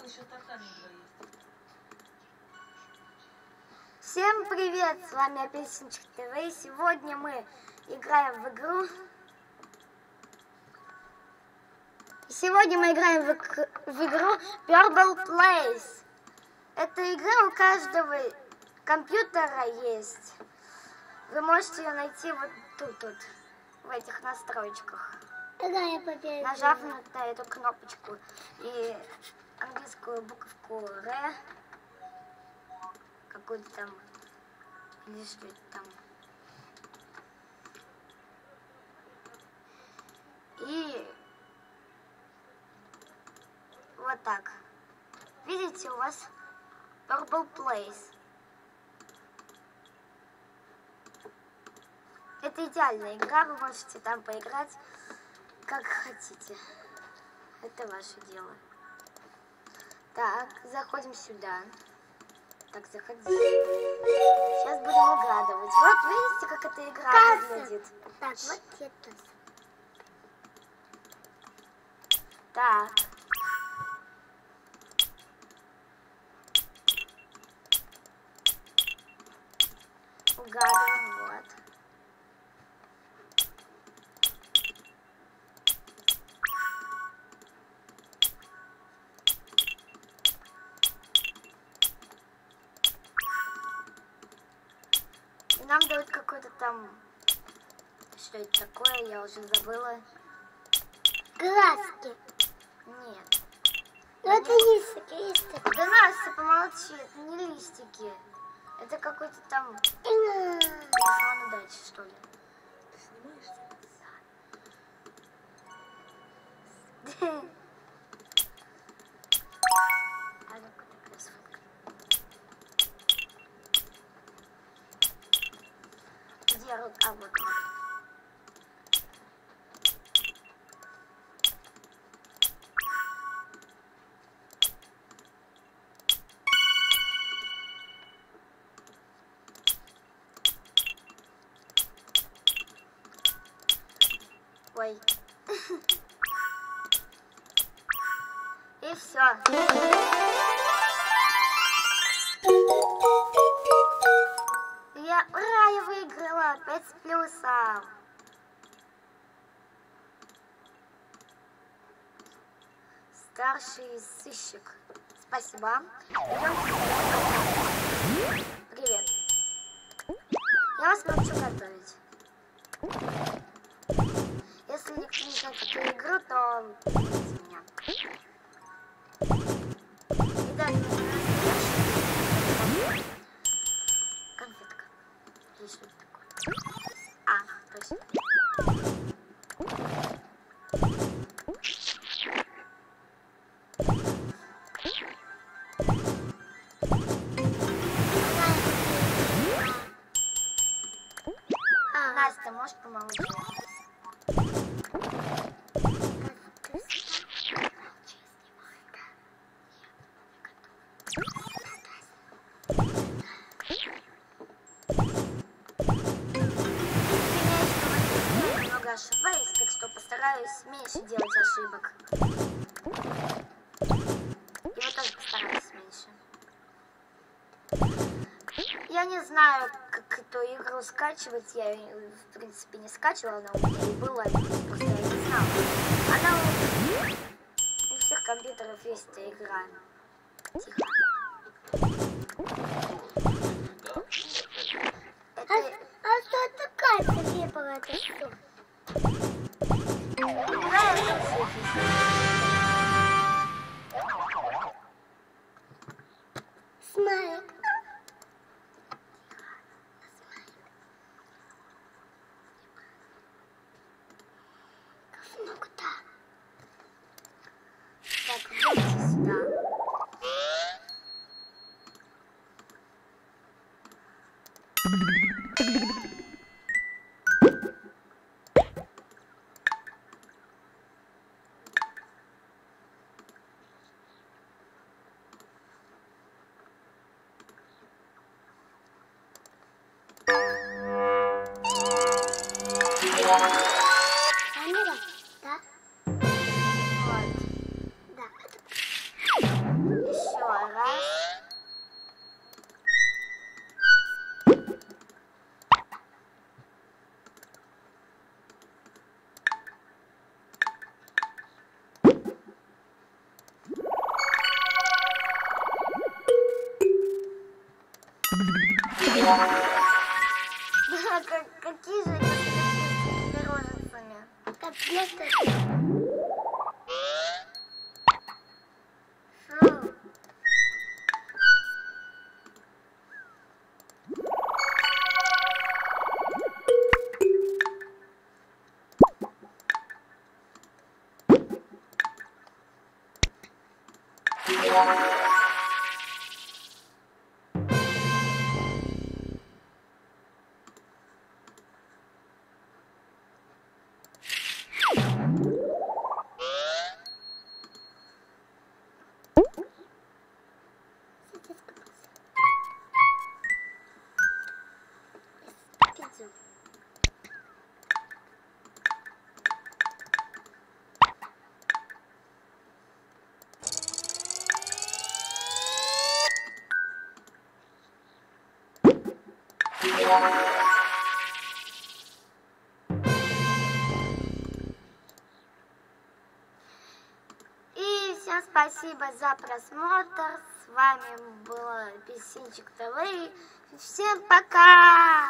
Всем привет! С вами Апельсинчик ТВ. И сегодня мы играем в игру. Purple Place. Эта игра у каждого компьютера есть. Вы можете ее найти вот тут, в этих настройках. Нажав на эту кнопочку и английскую буковку R, какую-то там, или что это там. И вот так. Видите, у вас Purple Place. Это идеальная игра, вы можете там поиграть как хотите. Это ваше дело. Так, заходим сюда. Так, заходи. Сейчас будем угадывать. Вот видите, как эта игра выглядит. Так, вот это. Так. Угадываем, вот. И нам дают какой-то там... Что это такое? Я уже забыла. Глазки. Нет. Ну это листики. Да Настя, помолчи, это не листики. Это какой-то там... Телефон дальше, что ли? Ты снимаешься? Да. А ну-ка, так расфоткай. Где рука? А вот. Ой. И все. Ура, я выиграла 5 с плюсом. Старший сыщик. Спасибо. Привет. Я вас научу готовить. Если никто не знает эту игру, то извините меня. И дальше конфетка. Или что это такое? А, точно. Настя, можешь помолчать? Ошибаюсь, так что постараюсь меньше делать ошибок. И вы тоже постарайтесь меньше. Я не знаю, как эту игру скачивать. Я ее, в принципе, не скачивала, она у меня и была, просто я не знала. Она у всех компьютеров есть эта игра. Тихо. А что такая выпала? Это что? Смайлик. Ну куда? Так, идемте сюда. Камера, да? Вот. Да. Какие же они с такими рожицами? Котлеты. Фу. Пиццу. И всем спасибо за просмотр. С вами был Апельсинчик ТВ. Всем пока!